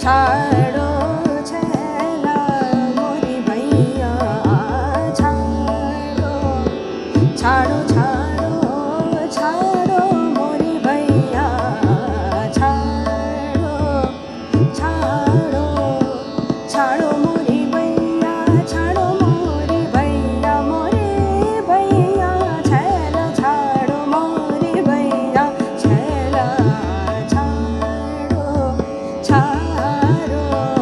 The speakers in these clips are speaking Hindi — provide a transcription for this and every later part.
छाड़ो छैला मोरी भैया छाड़ो छाड़ो छाड़ो छाड़ो मोरी भैया छाड़ो छाड़ो छाड़ो मोरी भैया छाड़ो मोरी भैया छैला छाड़ो मोरी भैया छैला छाड़ो छाड़ो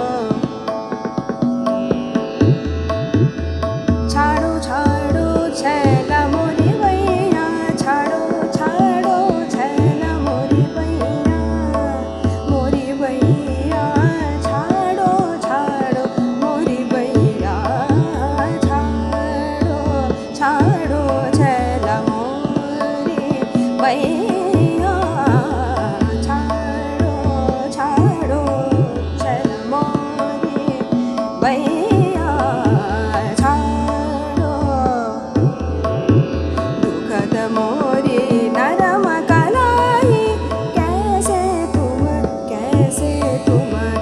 छाड़ो छाड़ो छैला मोरी भैया छाड़ो छाड़ो छैला मोरी भैया छाड़ो छाड़ो मोरी भैया छाड़ो छाड़ो छैला मोरी भैया छाड़ो छाड़ो छैला मोरी भैया छाड़ो दुखद मोरी नरम कलाई कैसे तुम